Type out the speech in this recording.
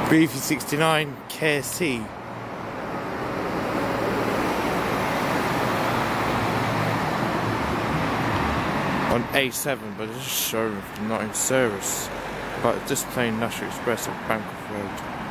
BV69KSE. On A7, but it's just showroom, not in service. But just plain National Express of Bancroft Road.